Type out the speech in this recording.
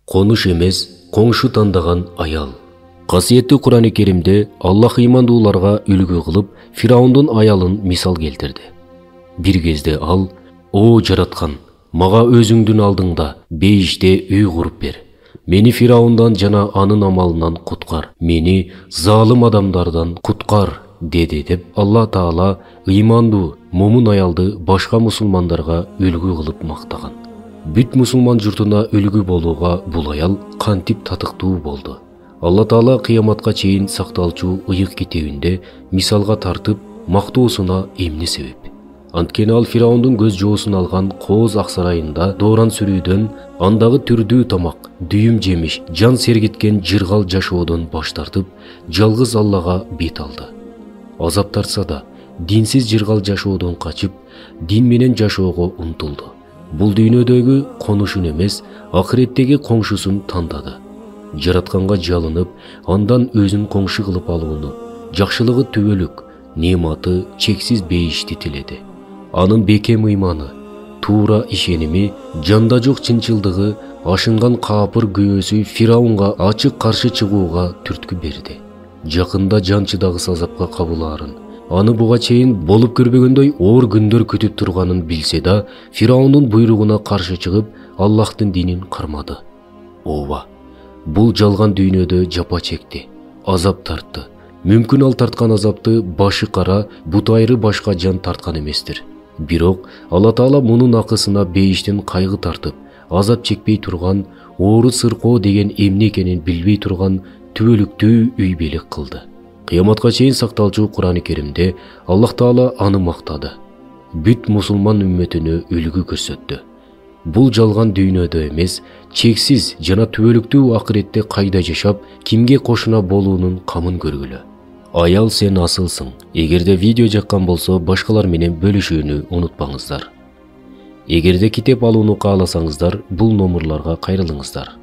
Konuş emez, koңшу тандаган аял. Касиеттүү Кур'ан-ы Керимде Аллах ыймандууларга үлгү кылып Фираундун аялын мисал келтирди. Bir кезде ал: "О жараткан, мага өзүңдүн алдыңда бейиште үй куруп бер. Мени Фираундан жана анын амалынан куткар. Мени залым адамдардан куткар" деди деп Алла Таала ыймандуу момун аялды башка мусулмандарга үлгү кылып мактаган. Бүт мусулман журтуна үлгү болууга бул аял кантип татыктуу болду. Алла Таала кыяматка чейин сакталчу ыйык китебинде мисалга тартып мактоосуна эмне себеп? Анткени ал Фираундун көз жоосун алган кооз ак сарайында дооран сүрүүдөн, андагы түрдүү тамак, дүйүм жемиш, жан сергиткен жыргал жашоодон баш тартып, жалгыз Аллага бет алды. Азап тартса да, динсиз жыргал жашоодон качып, дин менен жашоого умтулду. Бул дүйнөдөгү конушун эмес, акыреттеги коңшусун тандады. Жаратканга жалынып, андан өзүн коңшу кылып алууну, жакшылыгы түбөлүк, неаматы чексиз бейишти тиледи. Анын бекем ыйманы, туура ишеними, жанда жок чынчылдыгы, ашынган каапыр күйөөсү Фираунга ачык каршы чыгууга түрткү берди. Жакында жан чыдагыс азапка кабылаарын, аны буга чейин болуп көрбөгөндөй оор күндөр күтүп турганын билсе да, Фираундун буйругуна каршы чыгып, Аллахтын динин кармады. Ооба, бул жалган дүйнөдө жапа чекти, азап тартты. Мүмкүн ал тарткан азапты башы кара, бутайры башка жан тарткан эместир. Бирок Алла Таала мунун акысына бейиштен кайгы тартып, азап чекпей турган, оору сыркоо деген эмне экенин билбей турган түбөлүктүү үй белек кылды. Кыяматка чейин сакталчу Кур'ан-ы Керимде Аллах Таала аны мактады. Бүт мусулман үммөтүнө үлгү көрсөттү. Бул жалган дүйнөдө эмес, чексиз жана түбөлүктүү акыретте кайда жашап, кимге кошуна болуунун камын көргүлө. Аял, сен асылсың. Эгерде видео жаккан болсо, башкалар менен бөлүшүүнү унутпаңыздар. Эгерде китеп алууну кааласаңыздар, бул номерларга кайрылыңыздар.